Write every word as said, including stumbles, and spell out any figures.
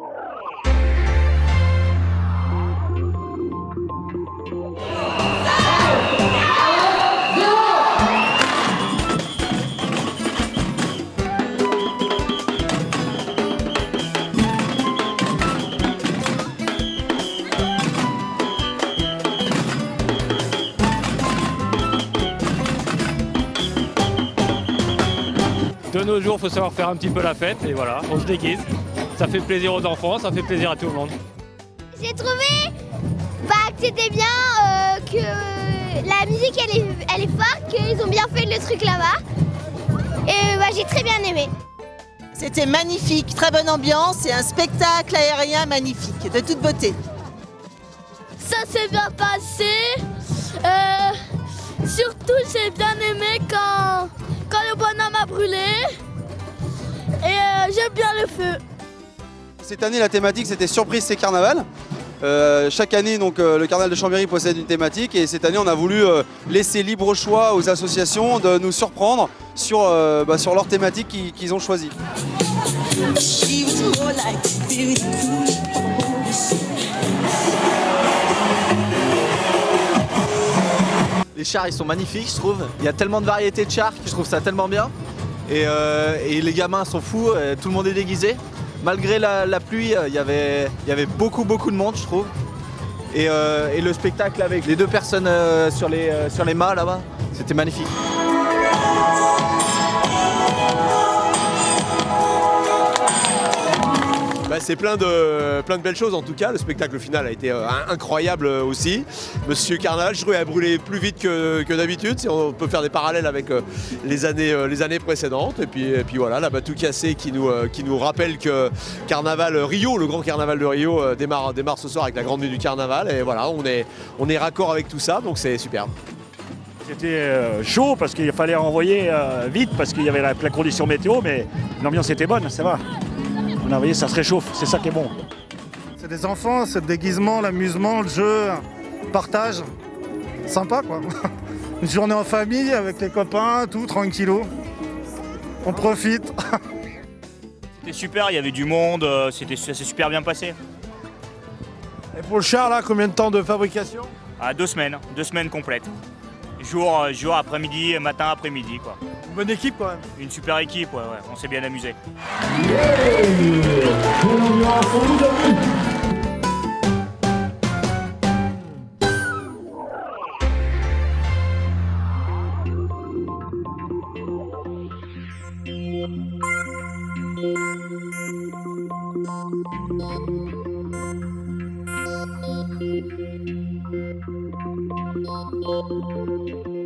De nos jours, il faut savoir faire un petit peu la fête et voilà, on se déguise. Ça fait plaisir aux enfants, ça fait plaisir à tout le monde. J'ai trouvé bah, que c'était bien, euh, que la musique elle est, elle est forte, qu'ils ont bien fait le truc là-bas. Et bah, j'ai très bien aimé. C'était magnifique, très bonne ambiance et un spectacle aérien magnifique, de toute beauté. Ça s'est bien passé. Euh, surtout, j'ai bien aimé quand, quand le bonhomme a brûlé. Et euh, j'aime bien le feu. Cette année, la thématique, c'était Surprise, c'est carnaval. Euh, chaque année, donc, euh, le carnaval de Chambéry possède une thématique et cette année, on a voulu euh, laisser libre choix aux associations de nous surprendre sur, euh, bah, sur leur thématique qu'ils qu'ils ont choisie. Les chars, ils sont magnifiques, je trouve. Il y a tellement de variétés de chars que je trouve ça tellement bien. Et, euh, et les gamins sont fous, tout le monde est déguisé. Malgré la, la pluie, il y avait, il y avait beaucoup, beaucoup de monde, je trouve. Et, euh, et le spectacle avec les deux personnes euh, sur, les, euh, sur les mâts là-bas, c'était magnifique. Bah, c'est plein de, plein de belles choses en tout cas. Le spectacle final a été euh, incroyable aussi. Monsieur Carnaval, je trouvais, a brûlé plus vite que, que d'habitude. Si on peut faire des parallèles avec euh, les, années, euh, les années précédentes. Et puis, et puis voilà, la Batou Cassé qui nous, euh, qui nous rappelle que Carnaval Rio, le grand carnaval de Rio, euh, démarre, démarre ce soir avec la grande nuit du carnaval. Et voilà, on est, on est raccord avec tout ça, donc c'est superbe. C'était euh, chaud parce qu'il fallait renvoyer euh, vite parce qu'il y avait la, la condition météo, mais l'ambiance était bonne, ça va. On a envoyé, ça se réchauffe, c'est ça qui est bon. C'est des enfants, c'est le déguisement, l'amusement, le jeu, le partage. Sympa quoi. Une journée en famille avec les copains, tout tranquillou. On profite. C'était super, il y avait du monde, c'était, ça s'est super bien passé. Et pour le char là, combien de temps de fabrication? À deux semaines, deux semaines complètes. Jour, jour après-midi, matin, après-midi quoi. Une bonne équipe quand même. Une super équipe, ouais, ouais. On s'est bien amusé. Yeah.